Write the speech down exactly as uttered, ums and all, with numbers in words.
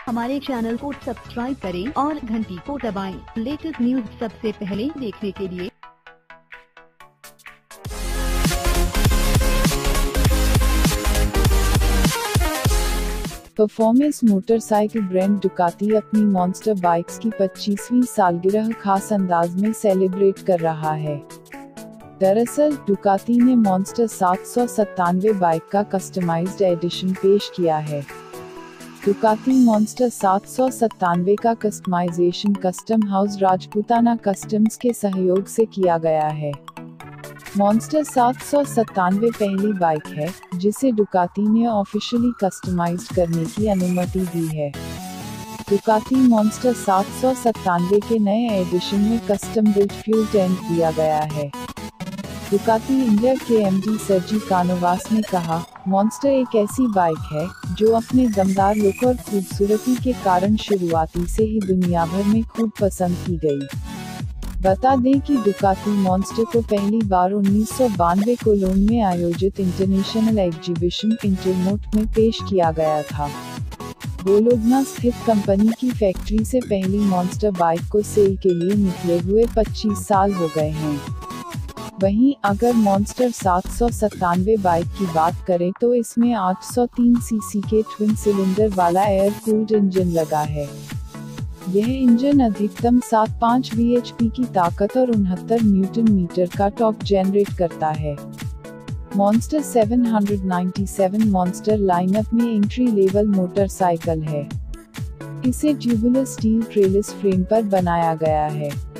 हमारे चैनल को सब्सक्राइब करें और घंटी को दबाएं। लेटेस्ट न्यूज सबसे पहले देखने के लिए। परफॉर्मेंस मोटरसाइकिल ब्रांड डुकाती अपनी मॉन्स्टर बाइक्स की पच्चीसवीं सालगिरह खास अंदाज में सेलिब्रेट कर रहा है। दरअसल डुकाती ने मॉन्स्टर सात सौ सत्तानवे बाइक का कस्टमाइज्ड एडिशन पेश किया है। डुकाती मॉन्स्टर सात सौ सत्तानवे का customization custom house Rajputana customs के सहयोग से किया गया है। मॉन्स्टर सात सौ सत्तानवे पहली बाइक है जिसे डुकाती ने ऑफिशियली कस्टमाइज्ड करने की अनुमति दी है। डुकाती मॉन्स्टर सात सौ सत्तानवे के नए एडिशन में कस्टम बिल्ट फ्यूल टैंक दिया गया है। डुकाती इंडिया के एमडी सर्जी कानोवास ने कहा, मॉन्स्टर एक ऐसी बाइक है जो अपने दमदार लुक और खूबसूरती के कारण शुरुआती से ही दुनिया भर में खूब पसंद की गई। बता दें कि डुकाती मॉन्स्टर को पहली बार उन्नीस सौ बानवे कोलोन में आयोजित इंटरनेशनल एग्जीबिशन इंटरमोट में पेश किया गया था। बोलोग्ना स्थित कंपनी की फैक्ट्री से पहली मॉन्स्टर बाइक को सेल के लिए निकले हुए पच्चीस साल हो गए हैं। वहीं अगर मॉन्स्टर सात सौ सत्तानवे बाइक की बात करें तो इसमें आठ सौ तीन सीसी के ट्विन सिलेंडर वाला एयर कूल्ड इंजन लगा है। यह इंजन अधिकतम सात पॉइंट पाँच बी एच पी की ताकत और उनहत्तर न्यूटन मीटर का टॉर्क जनरेट करता है। मॉन्स्टर सात सौ सत्तानवे मॉन्स्टर लाइनअप में एंट्री लेवल मोटरसाइकिल है। इसे ट्यूबुलर स्टील ट्रेलिस फ्रेम पर बनाया गया है।